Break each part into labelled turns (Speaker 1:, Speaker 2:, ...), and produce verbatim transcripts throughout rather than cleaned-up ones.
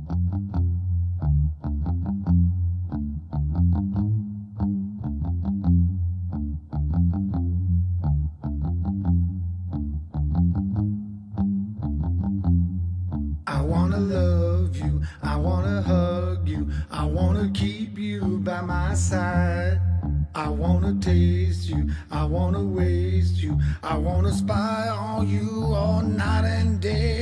Speaker 1: I wanna love you, I wanna hug you, I wanna keep you by my side. I wanna taste you, I wanna waste you, I wanna spy on you all night and day.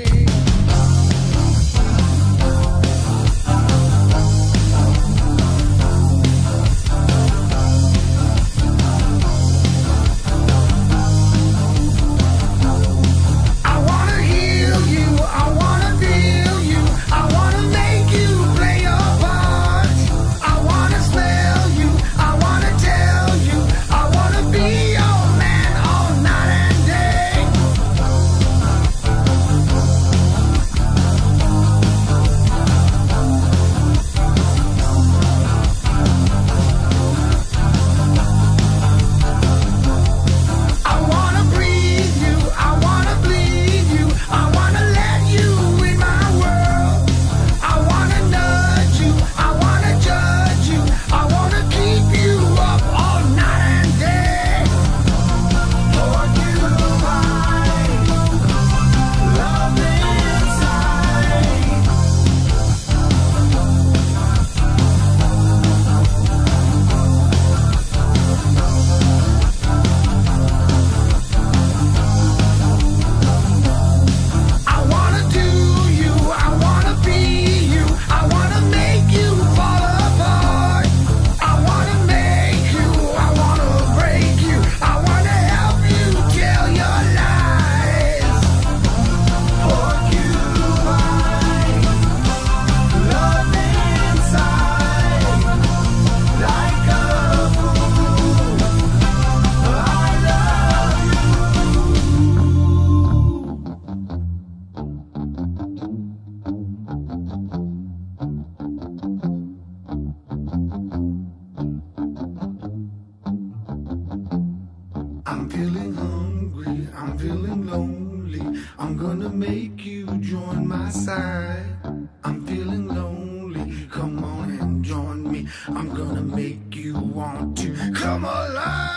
Speaker 1: I'm feeling hungry, I'm feeling lonely, I'm gonna make you join my side. I'm feeling lonely, come on and join me, I'm gonna make you want to come alive.